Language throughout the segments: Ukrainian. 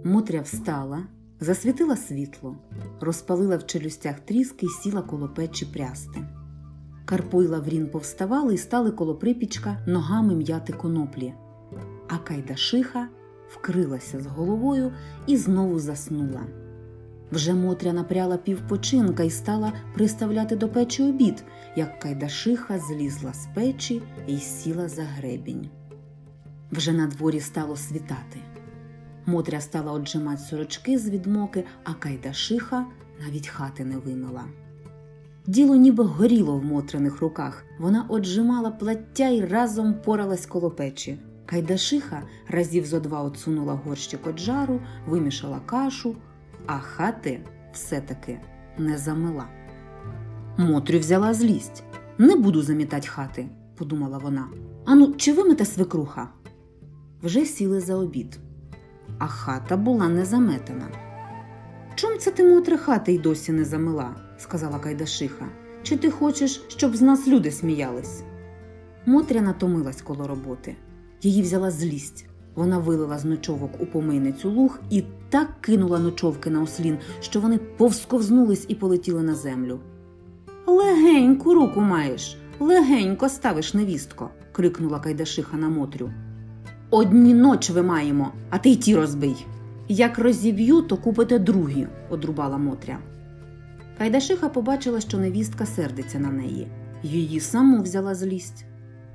Мотря встала, засвітила світло, розпалила в челюстях тріски й сіла коло печі прясти. Карпо й Лаврін повставали і стали коло припічка ногами м'яти коноплі. А Кайдашиха вкрилася з головою і знову заснула. Вже Мотря напряла півпочинка і стала приставляти до печі обід, як Кайдашиха злізла з печі і сіла за гребінь. Вже на дворі стало світати. Мотря стала отжимати сорочки з відмоки, а Кайдашиха навіть хати не вимила. Діло ніби горіло в Мотриних руках. Вона отжимала плаття й разом поралась коло печі. Кайдашиха разів зо два отсунула горщик од жару, вимішала кашу, а хати все-таки не замила. Мотрю взяла злість. «Не буду замітать хати», – подумала вона. «Ану, чи вимете свекруха?» Вже сіли за обід, а хата була не заметена. «Чом це ти, Мотре, хати й досі не замила?» – сказала Кайдашиха. «Чи ти хочеш, щоб з нас люди сміялись?» Мотря натомилась коло роботи. Її взяла злість. Вона вилила з ночовок у помийницю луг і так кинула ночовки на ослін, що вони повсковзнулись і полетіли на землю. «Легеньку руку маєш, легенько ставиш, невістко!» – крикнула Кайдашиха на Мотрю. «Одні ночви маємо, а ти й ті розбий! Як розіб'ю, то купите другі!» – одрубала Мотря. Кайдашиха побачила, що невістка сердиться на неї. Її саму взяла злість.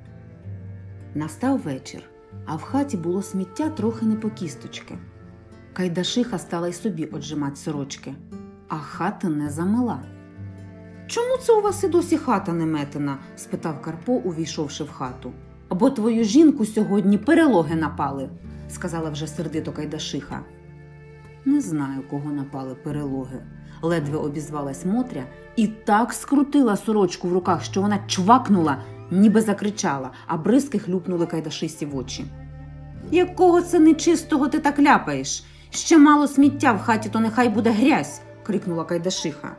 Настав вечір, а в хаті було сміття трохи не по кісточки. Кайдашиха стала й собі отжимати сорочки, а хата не замила. «Чому це у вас і досі хата не метена?» – спитав Карпо, увійшовши в хату. «Бо твою жінку сьогодні перелоги напали», – сказала вже сердито Кайдашиха. «Не знаю, кого напали перелоги», – ледве обізвалась Мотря і так скрутила сорочку в руках, що вона чвакнула, ніби закричала, а бризки хлюпнули Кайдашисі в очі. «Якого це нечистого ти так ляпаєш? Ще мало сміття в хаті, то нехай буде грязь!» – крикнула Кайдашиха.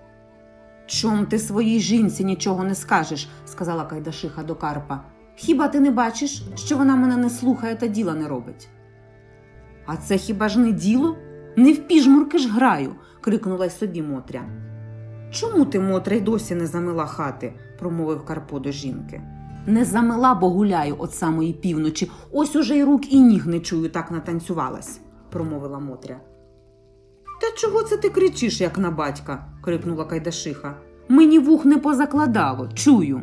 «Чом ти своїй жінці нічого не скажеш?» – сказала Кайдашиха до Карпа. «Хіба ти не бачиш, що вона мене не слухає та діла не робить?» «А це хіба ж не діло? Не в піжмурки ж граю!» – крикнула й собі Мотря. «Чому ти, Мотре, й досі не замила хати?» – промовив Карпо до жінки. «Не замила, бо гуляю от самої півночі. Ось уже й рук і ніг не чую, так натанцювалась», – промовила Мотря. «Та чого це ти кричиш, як на батька?» – крикнула Кайдашиха. «Мені вух не позакладало, чую».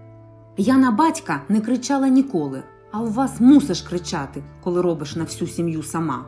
«Я на батька не кричала ніколи, а у вас мусиш кричати, коли робиш на всю сім'ю сама».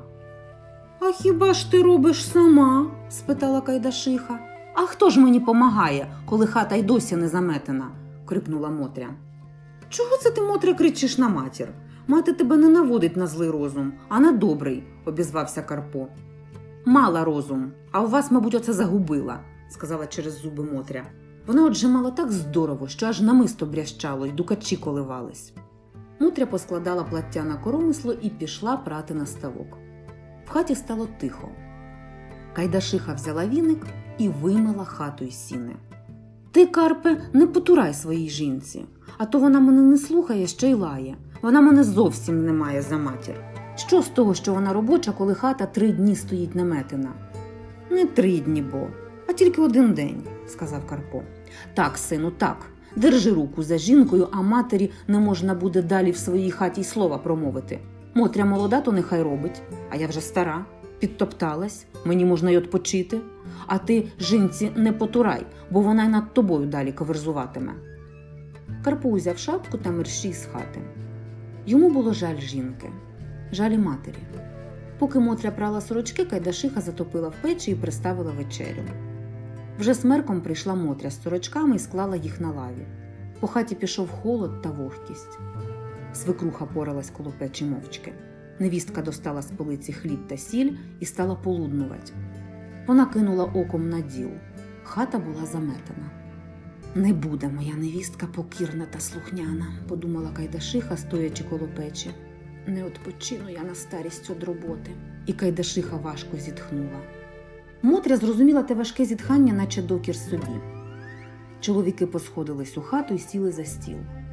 «А хіба ж ти робиш сама?» – спитала Кайдашиха. «А хто ж мені помагає, коли хата й досі не заметена?» – крикнула Мотря. «Чого це ти, Мотре, кричиш на матір? Мати тебе не наводить на злий розум, а на добрий», – обізвався Карпо. «Мала розум, а у вас, мабуть, оце загубила», – сказала через зуби Мотря. Вона отжимала так здорово, що аж намисто брящало й дукачі коливались. Мотря поскладала плаття на коромисло і пішла прати на ставок. В хаті стало тихо. Кайдашиха взяла віник і вимила хату й сіни. «Ти, Карпе, не потурай своїй жінці, а то вона мене не слухає, ще й лає. Вона мене зовсім не має за матір. Що з того, що вона робоча, коли хата 3 дні стоїть неметена?» «Не 3 дні, бо, а тільки 1 день», – сказав Карпо. «Так, сину, так. Держи руку за жінкою, а матері не можна буде далі в своїй хаті й слова промовити. Мотря молода, то нехай робить, а я вже стара, підтопталась, мені можна й отпочити. А ти жінці не потурай, бо вона й над тобою далі каверзуватиме». Карпо узяв шапку та мерщій з хати. Йому було жаль жінки, жаль і матері. Поки Мотря прала сорочки, Кайдашиха затопила в печі і приставила вечерю. Вже смерком прийшла Мотря з сорочками і склала їх на лаві. По хаті пішов холод та вогкість. Свекруха поралась коло печі мовчки. Невістка достала з полиці хліб та сіль і стала полуднувати. Вона кинула оком на діл. Хата була заметена. «Не буде моя невістка покірна та слухняна», – подумала Кайдашиха, стоячи коло печі. «Не відпочину я на старість від роботи». І Кайдашиха важко зітхнула. Мотря зрозуміла те важке зітхання, наче докір собі. Чоловіки посходились у хату і сіли за стіл.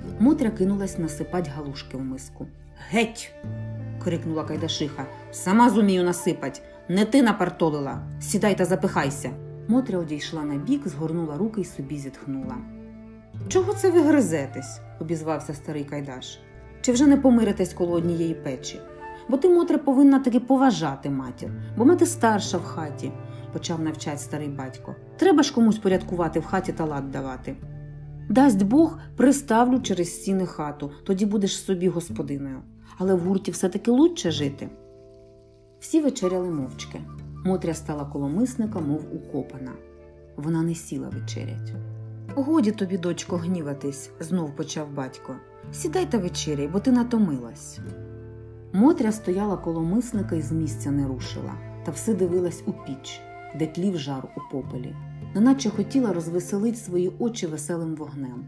Мотря кинулась насипать галушки в миску. «Геть!» – крикнула Кайдашиха. «Сама зумію насипать! Не ти напартолила! Сідай та запихайся!» Мотря одійшла на бік, згорнула руки й собі зітхнула. «Чого це ви гризетесь?» – обізвався старий Кайдаш. «Чи вже не помиритесь коло однієї печі? Бо ти, Мотря, повинна таки поважати матір, бо мати старша в хаті», – почав навчати старий батько. «Треба ж комусь порядкувати в хаті та лад давати. Дасть Бог, приставлю через стіни хату, тоді будеш собі господиною. Але в гурті все-таки лучше жити». Всі вечеряли мовчки. Мотря стала коло мисника, мов укопана. Вона не сіла вечерять. «Годі тобі, дочко, гніватись», – знов почав батько. «Сідай та вечеряй, бо ти натомилась». Мотря стояла коло мисника і з місця не рушила, та все дивилась у піч, де тлів жар у попелі, неначе хотіла розвеселить свої очі веселим вогнем.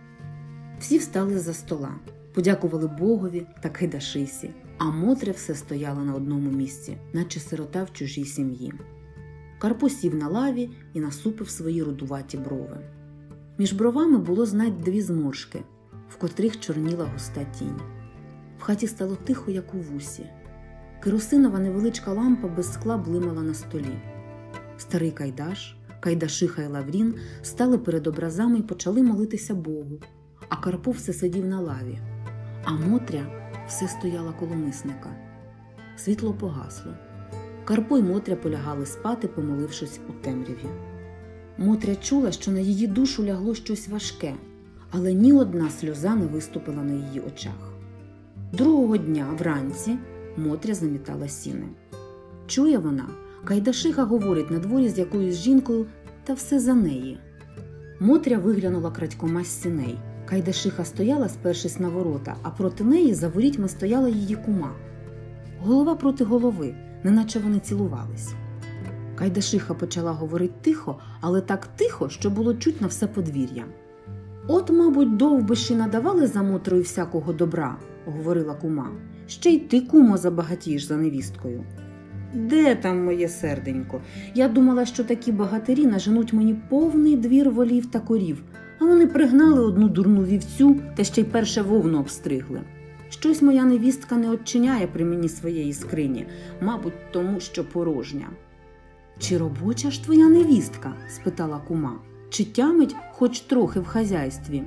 Всі встали з-за стола, подякували Богові та Кайдашисі, а Мотря все стояла на одному місці, наче сирота в чужій сім'ї. Карпо сів на лаві і насупив свої рудуваті брови. Між бровами було знать дві зморшки, в котрих чорніла густа тінь. В хаті стало тихо, як у вусі. Керосинова невеличка лампа без скла блимала на столі. Старий Кайдаш, Кайдашиха й Лаврін стали перед образами і почали молитися Богу, а Карпо все сидів на лаві, а Мотря все стояла коло мисника. Світло погасло. Карпо й Мотря полягали спати, помолившись у темряві. Мотря чула, що на її душу лягло щось важке, але ні одна сльоза не виступила на її очах. Другого дня, вранці, Мотря замітала сіни. Чує вона, Кайдашиха говорить на дворі з якоюсь жінкою, та все за неї. Мотря виглянула крадькома з сіней. Кайдашиха стояла, спершись на ворота, а проти неї за ворітьми стояла її кума. Голова проти голови, неначе вони цілувались. Кайдашиха почала говорити тихо, але так тихо, що було чуть на все подвір'я. «От, мабуть, довбиші надавали за Мотрою всякого добра», – говорила кума. «Ще й ти, кумо, забагатієш за невісткою». «Де там моє серденько? Я думала, що такі багатирі наженуть мені повний двір волів та корів, а вони пригнали одну дурну вівцю та ще й перше вовну обстригли. Щось моя невістка не odчиняє при мені своєї скрині, мабуть, тому що порожня». «Чи робоча ж твоя невістка?» – спитала кума. «Чи тямить хоч трохи в хазяйстві?»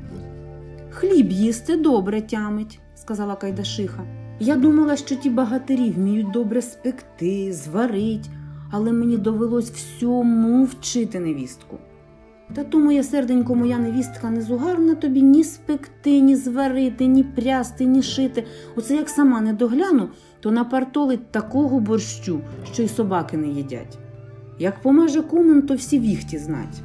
«Хліб їсти добре тямить», – сказала Кайдашиха. «Я думала, що ті багатирі вміють добре спекти, зварить, але мені довелось всьому вчити невістку. Та то, моє серденько, моя невістка не зугарна тобі ні спекти, ні зварити, ні прясти, ні шити. Оце як сама не догляну, то напартолить такого борщу, що й собаки не їдять. Як помаже кумен, то всі віхті знать.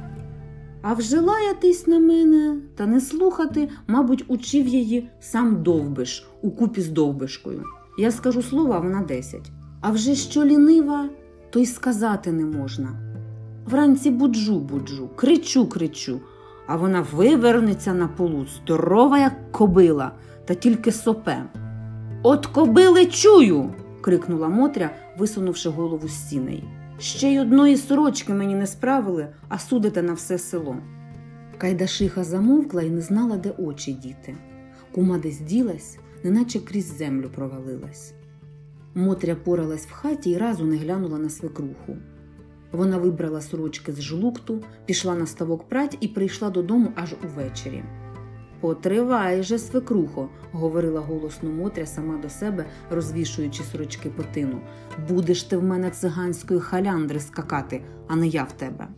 А вже лаятись на мене та не слухати, мабуть, учив її сам Довбиш укупі з Довбишкою. Я скажу слово, а вона 10. А вже що лінива, то й сказати не можна. Вранці буджу, кричу, а вона вивернеться на полу, здорова, як кобила, та тільки сопе. «От кобили чую!» – крикнула Мотря, висунувши голову з сіней. «Ще й одної сорочки мені не справили, а судите на все село». Кайдашиха замовкла і не знала, де очі діти. Кума десь ділась, неначе крізь землю провалилась. Мотря поралась в хаті і разу не глянула на свекруху. Вона вибрала сорочки з жлукту, пішла на ставок прать і прийшла додому аж увечері. «Потривай же, свекрухо», – говорила голосно Мотря сама до себе, розвішуючи сорочки по тину. «Будеш ти в мене циганської халяндри скакати, а не я в тебе».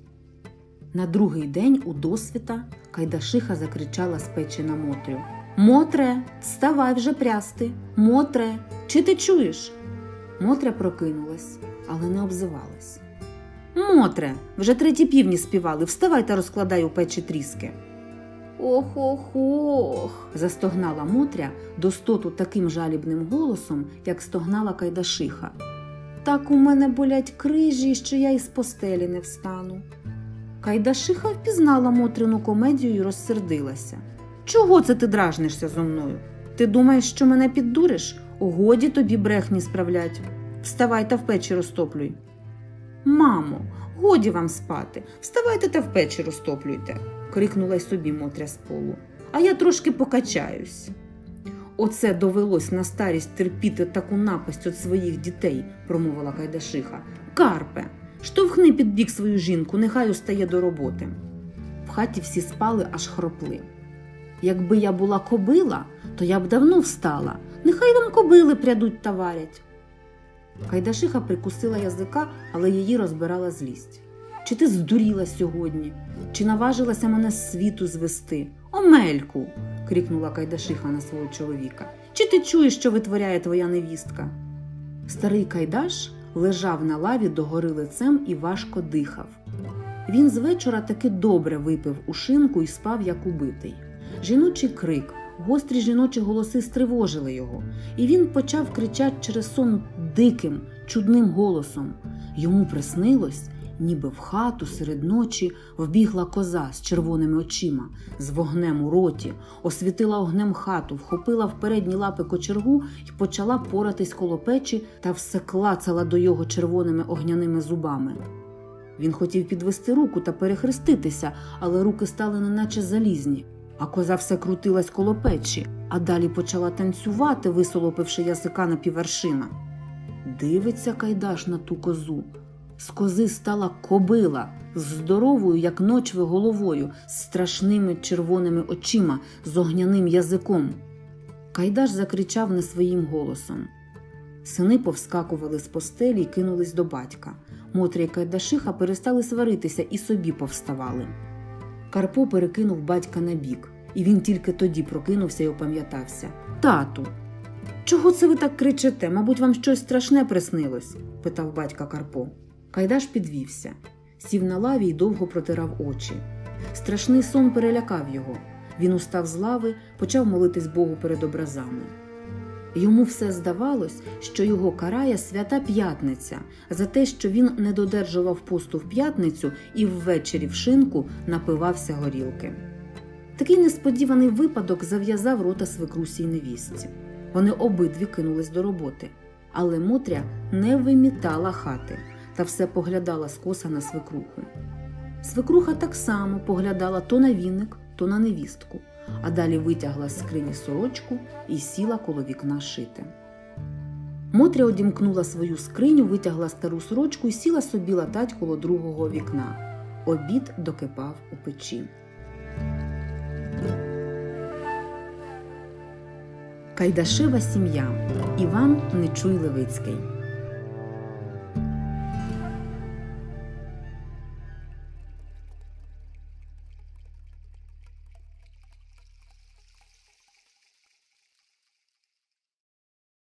На другий день у досвіта Кайдашиха закричала з печі на Мотрю. «Мотре, вставай вже прясти! Мотре, чи ти чуєш?» Мотря прокинулась, але не обзивалась. «Мотре, вже 3 півні співали, вставай та розкладай у печі тріски». «Ох-ох-ох!» – застогнала Мотря достоту таким жалібним голосом, як стогнала Кайдашиха. «Так у мене болять крижі, що я із постелі не встану». Кайдашиха впізнала Мотрину комедію і розсердилася. «Чого це ти дражнишся зо мною? Ти думаєш, що мене піддуриш? Годі тобі брехні справлять. Вставай та в печі розтоплюй». «Мамо, годі вам спати, вставайте та в печі розтоплюйте», – крикнула й собі Мотря з полу. а я трошки покачаюсь. Оце довелось на старість терпіти таку напасть від своїх дітей, промовила Кайдашиха. Карпе, штовхни під бік свою жінку, нехай устає до роботи. В хаті всі спали, аж хропли. Якби я була кобила, то я б давно встала. Нехай вам кобили прядуть та варять. Кайдашиха прикусила язика, але її розбирала злість. Чи ти здуріла сьогодні? Чи наважилася мене з світу звести? Омельку! – крикнула Кайдашиха на свого чоловіка. Чи ти чуєш, що витворяє твоя невістка? Старий Кайдаш лежав на лаві догори лицем і важко дихав. Він з вечора таки добре випив у шинку і спав, як убитий. Жіночий крик, гострі жіночі голоси стривожили його, і він почав кричати через сон диким, чудним голосом. Йому приснилось, ніби в хату серед ночі вбігла коза з червоними очима, з вогнем у роті, освітила огнем хату, вхопила в передні лапи кочергу і почала поратись коло печі та все клацала до його червоними огняними зубами. Він хотів підвести руку та перехреститися, але руки стали неначе залізні, а коза все крутилась коло печі, а далі почала танцювати, висолопивши язика на піввершина. Дивиться Кайдаш на ту козу. З кози стала кобила, з здоровою, як ночви, головою, з страшними червоними очима, з огняним язиком. Кайдаш закричав не своїм голосом. Сини повскакували з постелі і кинулись до батька. Мотря і Кайдашиха перестали сваритися і собі повставали. Карпо перекинув батька на бік, і він тільки тоді прокинувся і опам'ятався. «Тату, чого це ви так кричите? Мабуть, вам щось страшне приснилось?» – питав батька Карпо. Кайдаш підвівся, сів на лаві і довго протирав очі. Страшний сон перелякав його. Він устав з лави, почав молитись Богу перед образами. Йому все здавалось, що його карає Свята П'ятниця за те, що він не додержував посту в п'ятницю і ввечері в шинку напивався горілки. Такий несподіваний випадок зав'язав рота свекрусі й невістці. Вони обидві кинулись до роботи, але Мотря не вимітала хати та все поглядала скоса на свекруху. Свекруха так само поглядала то на віник, то на невістку, а далі витягла з скрині сорочку і сіла коло вікна шити. Мотря одімкнула свою скриню, витягла стару сорочку і сіла собі латать коло другого вікна. Обід докипав у печі. Кайдашева сім'я. Іван Нечуй Левицький.